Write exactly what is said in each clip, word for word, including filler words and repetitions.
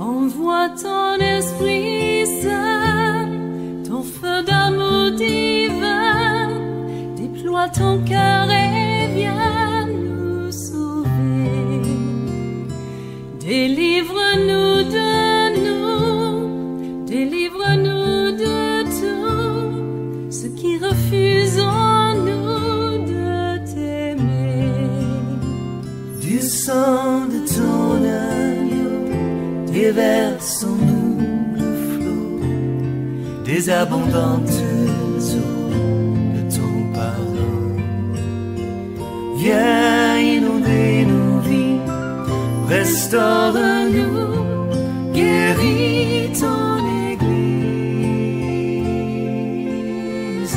Envoie ton Esprit Saint, ton feu d'amour divin, déploie ton cœur et viens nous sauver. Délivre-nous de nous, délivre-nous de tout, ce qui refuse en nous de t'aimer. Du sang de ton agneau, déversons-nous le flot des abondantes eaux de ton pardon. Viens inonder nos vies, restaure-nous, guéris ton Église.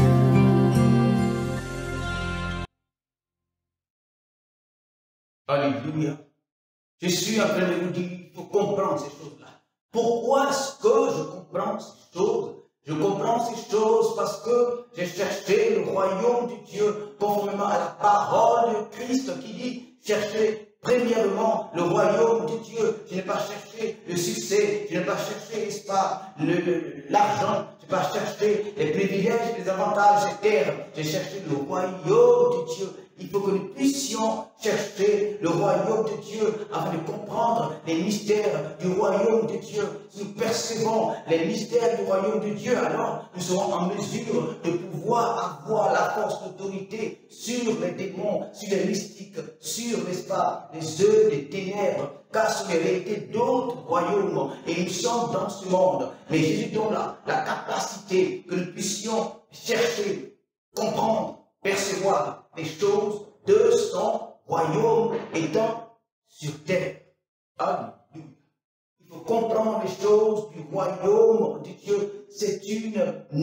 Alléluia. Je suis en train de vous dire, il faut comprendre ces choses-là. Pourquoi est-ce que je comprends ces choses? Je comprends ces choses parce que j'ai cherché le royaume de Dieu conformément à la parole de Christ qui dit, cherchez premièrement le royaume de Dieu. Je n'ai pas cherché le succès, je n'ai pas cherché, n'est-ce pas, l'argent, je n'ai pas cherché les privilèges, les avantages de terre. J'ai cherché le royaume de Dieu. Il faut que nous puissions chercher le royaume de Dieu afin de comprendre les mystères du royaume de Dieu. Si nous percevons les mystères du royaume de Dieu, alors nous serons en mesure de pouvoir avoir la force d'autorité sur les démons, sur les mystiques, sur, n'est-ce pas, les œuvres des ténèbres, car ce sont les réalités d'autres royaumes et nous sommes dans ce monde. Mais Jésus donne la, la capacité que nous puissions chercher, comprendre, percevoir les choses de son royaume étant sur terre. Alléluia. Il faut comprendre les choses du royaume de Dieu. C'est une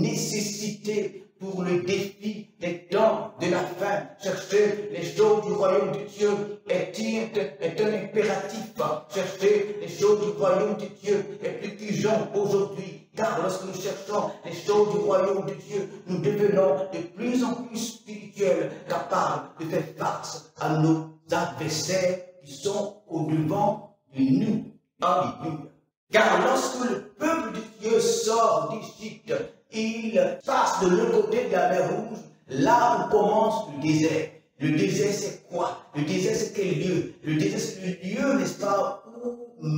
nécessité pour le défi des temps de la fin. Chercher les choses du royaume de Dieu est, est un impératif. Chercher les choses du royaume de Dieu est plus urgent aujourd'hui. Car lorsque nous cherchons les choses du royaume de Dieu, nous devenons de plus en plus spirituels, capables de faire face à nos adversaires qui sont au-devant de nous. Alléluia. Car lorsque le peuple de Dieu sort d'Égypte, il passe de l'autre côté de la mer Rouge, là où commence le désert. Le désert, c'est quoi? Le désert, c'est quel lieu? Le désert, c'est le lieu, n'est-ce pas, où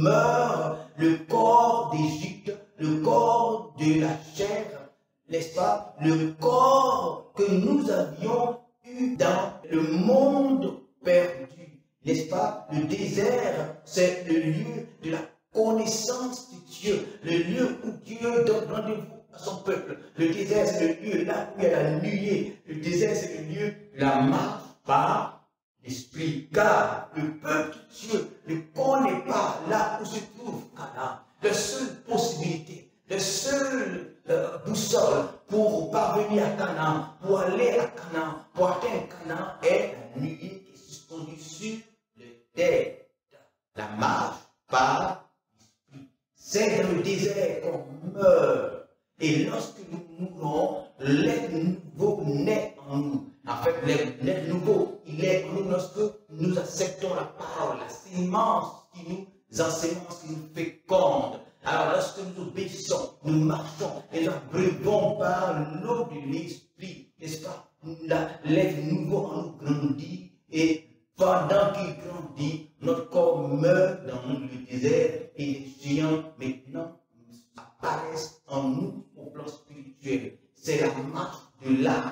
meurt le corps d'Égypte, le corps de la chair, n'est-ce pas? Le corps que nous avions eu dans le monde perdu, n'est-ce pas? Le désert, c'est le lieu de la connaissance de Dieu, le lieu où Dieu donne rendez-vous à son peuple. Le désert, c'est le lieu là où il y a la nuée. Le désert, c'est le lieu de la marche par l'esprit. Car le peuple de Dieu ne connaît pas là où se trouve Canaan. La seule possibilité, la seule euh, boussole pour parvenir à Canaan, pour aller à Canaan, pour atteindre Canaan, est la nuée qui est suspendue sur le tête. La marche par l'esprit. C'est dans le désert qu'on meurt. Et lorsque nous mourons, l'être nouveau naît en nous. En fait, l'être nouveau, il est en nous lorsque nous acceptons la parole, la sémence qui nous enseigne, qui nous féconde. Alors, lorsque nous obéissons, nous marchons et nous abreuvons par l'eau de l'esprit, n'est-ce pas? L'être nouveau en nous grandit et pendant qu'il grandit, notre corps meurt dans le désert et les géants maintenant apparaissent en nous au plan spirituel. C'est la marche de l'âme.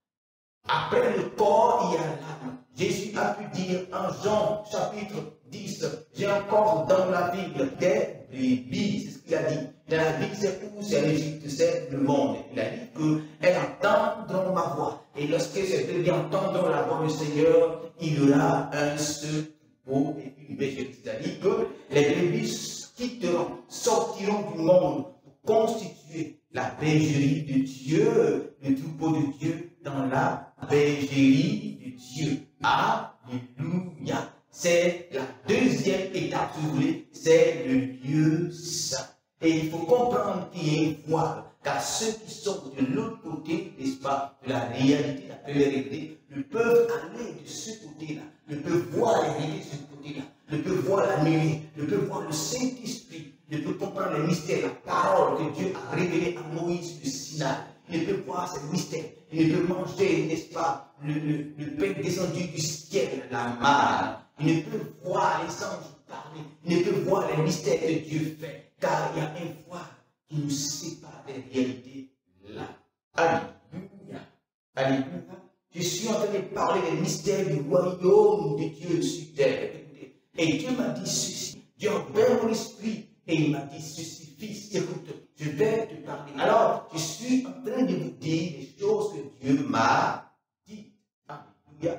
Après le corps, il y a l'âme. Jésus a pu dire en Jean chapitre dix, j'ai encore dans la Bible des brebis, c'est ce qu'il a dit. Dans la Bible, c'est où? C'est l'Égypte, c'est le monde. Il a dit qu'elles entendront ma voix. Et lorsque ces brebis entendront la voix du Seigneur, il y aura un seul troupeau et une bergerie. C'est-à-dire que les brebis quitteront, sortiront du monde pour constituer la bergerie de Dieu, le troupeau de Dieu dans la bergerie de Dieu. Alléluia. C'est la deuxième étape, si vous voulez, c'est le lieu saint. Et il faut comprendre qu'il y a une voile, car ceux qui sont de l'autre côté, n'est-ce pas, de la réalité, la réalité, ne peuvent aller de ce côté-là, ne peuvent voir la réalité de ce côté-là, ne peuvent voir la nuée, ne peuvent voir le Saint-Esprit ne peut comprendre les mystères, la parole que Dieu a révélée à Moïse du Sinaï. Il ne peut voir ces mystères. Il ne peut manger, n'est-ce pas, le, le, le pain descendu du ciel, la manne. Il ne peut voir les anges parler. Il ne peut voir les mystères que Dieu fait. Car il y a un voile qui nous sépare des réalités là. Alléluia. Alléluia. Je suis en train de parler des mystères du royaume de Dieu sur terre. Et Dieu m'a dit ceci. Dieu a ouvert mon esprit et il m'a dit ceci. Fils, écoute, je vais te parler. Alors, je suis en train de vous dire les choses que Dieu m'a dit. Alléluia.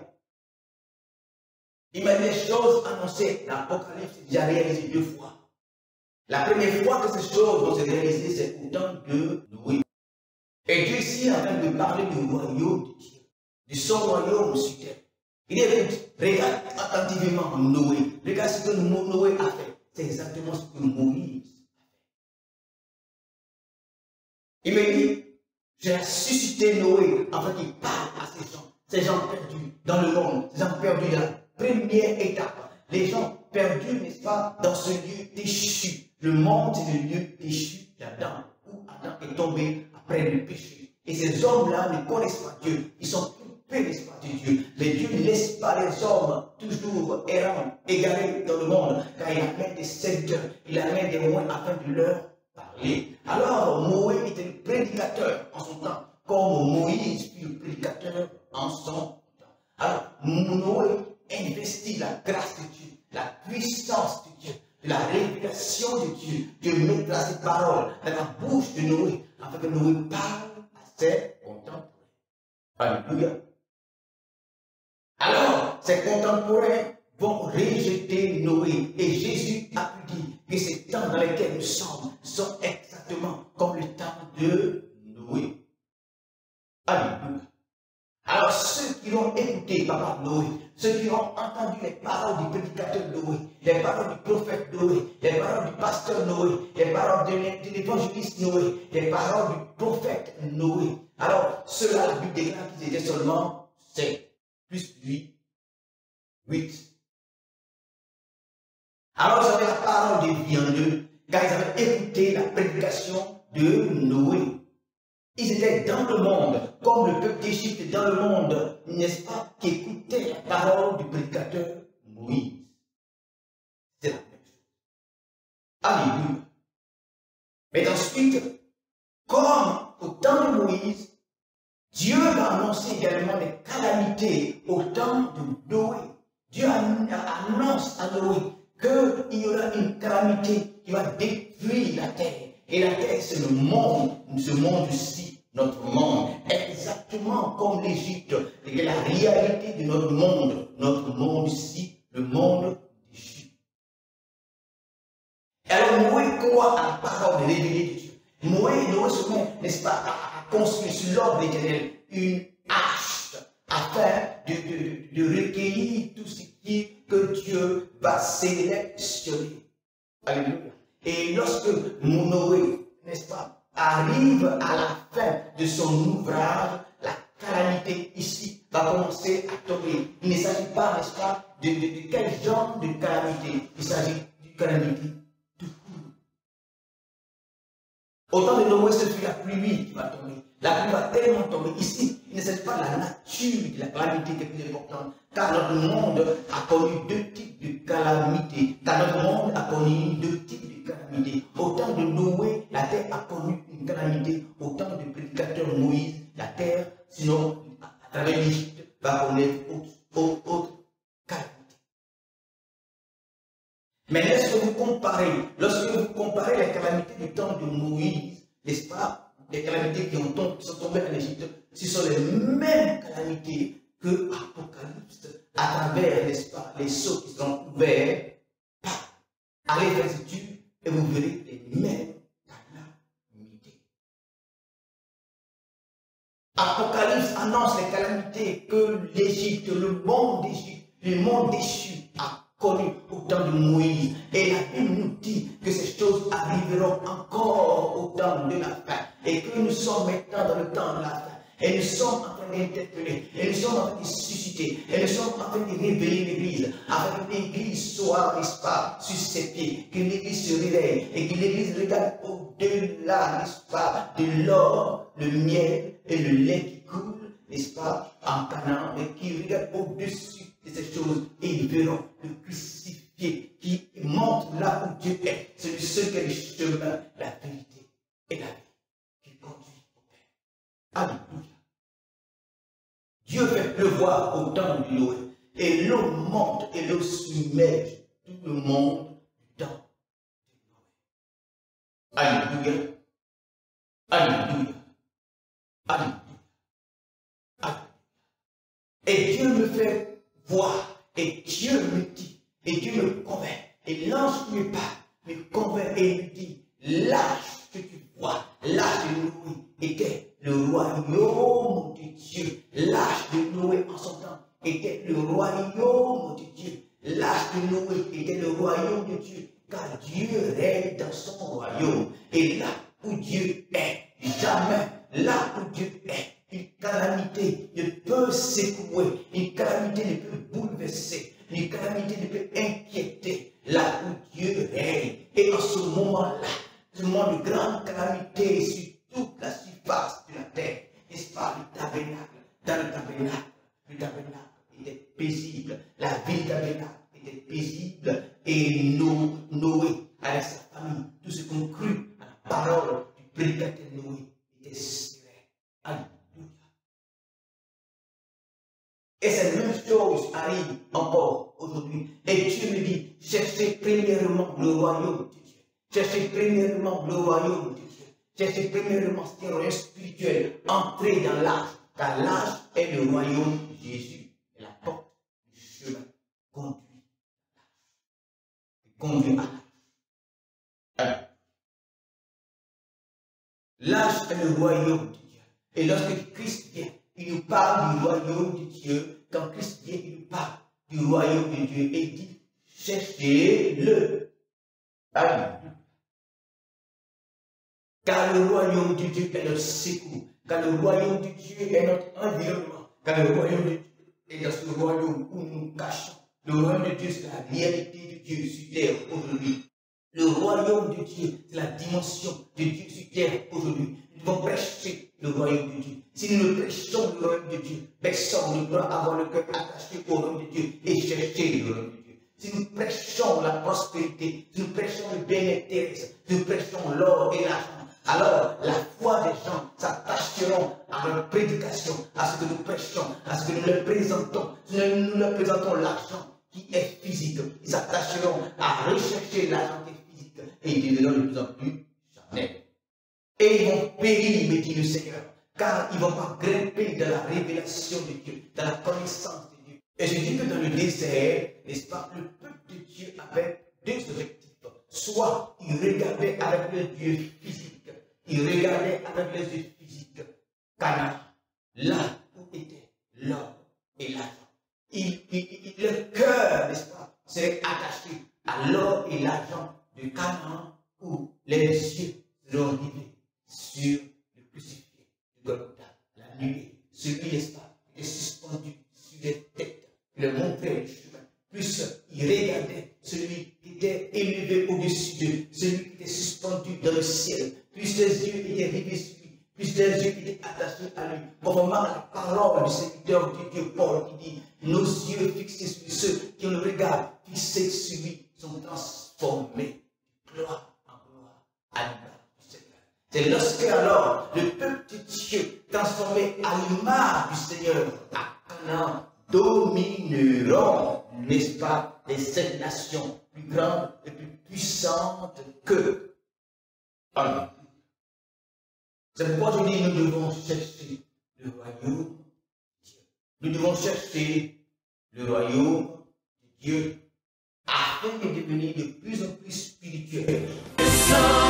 Il m'a dit les choses annoncées. L'Apocalypse est déjà réalisé deux fois. La première fois que ces choses vont se réaliser, c'est au temps de Noé. Et Dieu ici est en train de parler du royaume de Dieu, de son royaume sur terre. Il dit, regarde attentivement Noé. Regarde ce que Noé a fait. C'est exactement ce que Moïse a fait. Il me dit, j'ai ressuscité Noé afin qu'il parle à ces gens, ces gens perdus dans le monde, ces gens perdus dans la première étape, les gens perdus, n'est-ce pas, dans ce lieu déchu. Le monde, c'est le lieu déchu d'Adam, où Adam est tombé après le péché. Et ces hommes-là ne connaissent pas Dieu. Ils sont coupés, n'est-ce pas, de Dieu. Mais Dieu ne laisse pas les hommes toujours errants, égarés dans le monde, car il amène des serviteurs, il amène des moyens afin de leur parler. Alors, Moïse était le prédicateur en son temps, comme Moïse fut le prédicateur en son temps. Alors, Noé investit la grâce de Dieu, la puissance de Dieu, la révélation de Dieu. Dieu mettra ses paroles dans la bouche de Noé, afin que Noé parle à ses contemporains. Alléluia. Alors, ces contemporains vont rejeter Noé. Et Jésus a pu dire que ces temps dans lesquels nous sommes sont exactement comme le temps de Noé. Alléluia. Alors, ceux qui ont écouté Papa Noé, ceux qui ont entendu les paroles du prédicateur Noé, les paroles du prophète Noé, les paroles du pasteur Noé, les paroles de l'évangéliste Noé, les paroles du prophète Noé. Alors, ceux-là, la Bible déclare qu'ils étaient seulement sept, plus huit, huit. Alors, ils avaient la parole de vie en eux, car ils avaient écouté la prédication de Noé. Ils étaient dans le monde, comme le peuple d'Égypte dans le monde, n'est-ce pas, qui écoutait la parole du prédicateur Moïse. C'est la même chose. Alléluia. Mais ensuite, comme au temps de Moïse, Dieu va annoncer également des calamités au temps de Noé. Dieu annonce à Noé qu'il y aura une calamité qui va détruire la terre. Et la terre, c'est le monde, ce monde-ci, notre monde, exactement comme l'Égypte. Et la réalité de notre monde, notre monde-ci, le monde d'Égypte. Alors, Noé croit à la parole révélée de Dieu. Noé, Noé se met, n'est-ce pas, à construire sur l'ordre éternel une arche afin de, de, de recueillir tout ce qui, que Dieu va sélectionner. Alléluia. Et lorsque Noé, n'est-ce pas, arrive à la fin de son ouvrage, la calamité ici va commencer à tomber. Il ne s'agit pas, n'est-ce pas, de, de, de quel genre de calamité. Il s'agit d'une calamité tout court. Au temps de Noé, ce fut la pluie qui va tomber. La pluie va tellement tomber. Ici, il ne s'agit pas de la nature de la calamité qui est plus importante. Car notre monde a connu deux types de calamités. Car notre monde a connu deux types de calamité. Au temps de Noé, la terre a connu une calamité. Au temps du prédicateur Moïse, la terre, sinon, à travers l'Égypte, va connaître autre, autre calamité. Mais lorsque vous comparez, lorsque vous comparez les calamités du temps de Moïse, n'est-ce pas, les calamités qui, ont tombé, qui sont tombées en Égypte, ce sont les mêmes calamités que Apocalypse, à travers, n'est-ce pas, les seaux qui seront ouverts. Allez vers cette étude et vous verrez les mêmes calamités. Apocalypse annonce les calamités que l'Égypte, le monde d'Égypte, le monde déchu a connu au temps de Moïse. Et la Bible nous dit que ces choses arriveront encore au temps de la fin. Et que nous sommes maintenant dans le temps de la fin. Et nous sommes en train d'interpeller, et nous sommes en train de susciter, et nous sommes en train de réveiller l'Église, afin que l'Église soit, n'est-ce pas, sur ses pieds, que l'Église se réveille, et que l'Église regarde au-delà, n'est-ce pas, de l'or, le miel et le lait qui coule, n'est-ce pas, en Canaan, et qui regarde au-dessus de ces choses, et ils verront le crucifié qui montre là où Dieu est, celui seul qui est le chemin, la vérité et la vie, qui conduit au Père. Alléluia. Dieu fait pleuvoir au temps de Noé, et l'eau monte et l'eau submerge tout le monde du temps de Noé. Alléluia. Alléluia. Alléluia. Alléluia. Et Dieu me fait voir, et Dieu me dit, et Dieu me convainc, et l'ange qui me parle me convainc et me dit, l'âge que tu vois, l'âge de Noé était le royaume de Dieu. L'âge de Noé en son temps était le royaume de Dieu. L'âge de Noé était le royaume de Dieu, car Dieu règne dans son royaume. Et là où Dieu est, jamais, là où Dieu est, une calamité ne peut secouer, une calamité ne peut bouleverser, une calamité ne peut inquiéter, là où Dieu règne. Et en ce moment-là, ce moment de grande calamité sur toute la surface de la terre, n'est-ce pas, le tabernacle, dans le tabernacle, le tabernacle était paisible, la ville tabernacle était paisible, et Noé, avec sa famille, tous ceux qui ont cru à la parole du prédicateur Noé, étaient sereins. Alléluia. Et cette même chose arrive encore aujourd'hui. Et Dieu me dit, cherchez premièrement le royaume de Dieu. Cherchez premièrement le royaume de Dieu. Cherchez premièrement ce royaume spirituel. Entrez dans l'âge, car l'âge est le royaume de Jésus. Et la porte du chemin conduit à l'âge. Conduit à l'âge. L'âge est le royaume de Dieu. Et lorsque Christ vient, il nous parle du royaume de Dieu. Quand Christ vient, il nous parle du royaume de Dieu. Et il dit, cherchez-le. Alléluia. Car le royaume de Dieu est notre secours. Car le royaume de Dieu est notre environnement. Car le royaume de Dieu est dans ce royaume où nous nous cachons. Le royaume de Dieu, c'est la réalité de Dieu sur terre aujourd'hui. Le royaume de Dieu, c'est la dimension de Dieu sur terre aujourd'hui. Nous devons prêcher le royaume de Dieu. Si nous ne prêchons le royaume de Dieu, personne ne pourra avoir le cœur attaché au royaume de Dieu et chercher le royaume de Dieu. Si nous prêchons la prospérité, si nous prêchons le bien-être, si nous prêchons l'or et l'argent, alors la foi des gens s'attacheront à notre prédication, à ce que nous prêchons, à ce que nous leur présentons. Si nous leur présentons l'argent qui est physique, ils s'attacheront à rechercher l'argent qui est physique et ils deviendront de plus en plus charnels. Et ils vont périr, me dit le Seigneur, car ils ne vont pas grimper dans la révélation de Dieu, dans la connaissance de Dieu. Et je dis que dans le désert, n'est-ce pas, le peuple de Dieu avait deux objectifs. Soit il regardait avec les yeux physiques, il regardait avec les yeux physiques Canaan, là où était l'or et l'argent. Il, il, il, le cœur, n'est-ce pas, serait attaché à l'or et l'argent de Canaan, où les yeux seront rivés sur le crucifié de Golgotha, la nuée, celui, n'est-ce pas, qui est suspendu sur les têtes, le montrait le chemin. Plus il regardait celui qui était élevé au-dessus d'eux, celui qui était suspendu dans le ciel. Plus les yeux étaient rivés sur lui, plus les yeux étaient attachés à lui. Conformément à la parole du serviteur de Dieu, Paul, qui dit, nos yeux fixés sur ceux qui ont le regard fixé sur lui sont transformés de gloire en gloire à l'image du Seigneur. C'est lorsque alors le peuple de Dieu, transformé à l'image du Seigneur, à Canaan, domineront, n'est-ce pas, les sept nations plus grandes et plus puissantes que. Amen. C'est pourquoi je dis, nous devons chercher le royaume de Dieu. Nous devons chercher le royaume de Dieu afin de devenir de plus en plus spirituels.